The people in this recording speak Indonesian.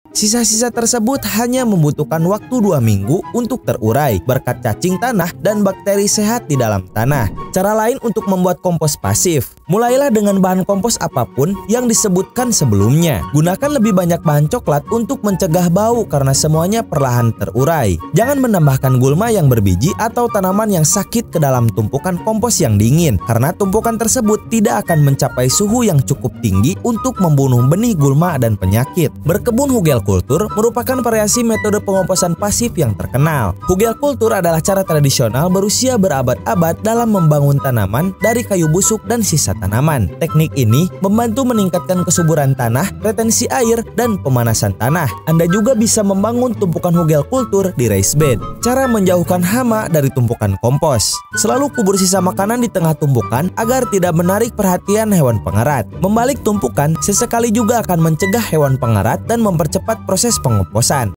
Sisa-sisa tersebut hanya membutuhkan waktu 2 minggu untuk terurai berkat cacing tanah dan bakteri sehat di dalam tanah. Cara lain untuk membuat kompos pasif. Mulailah dengan bahan kompos apapun yang disebutkan sebelumnya. Gunakan lebih banyak bahan coklat untuk mencegah bau karena semuanya perlahan terurai. Jangan menambahkan gulma yang berbiji atau tanaman yang sakit ke dalam tumpukan kompos yang dingin karena tumpukan tersebut tidak akan mencapai suhu yang cukup tinggi untuk membunuh benih gulma dan penyakit. Berkebun hugelkultur merupakan variasi metode pengomposan pasif yang terkenal. Hugelkultur adalah cara tradisional berusia berabad-abad dalam membangun tanaman dari kayu busuk dan sisa tanaman. Teknik ini membantu meningkatkan kesuburan tanah, retensi air, dan pemanasan tanah. Anda juga bisa membangun tumpukan hugelkultur di raised bed. Cara menjauhkan hama dari tumpukan kompos. Selalu kubur sisa makanan di tengah tumpukan agar tidak menarik perhatian hewan pengerat. Membalik tumpukan sesekali juga akan mencegah hewan pengerat dan mempercepat proses pengomposan.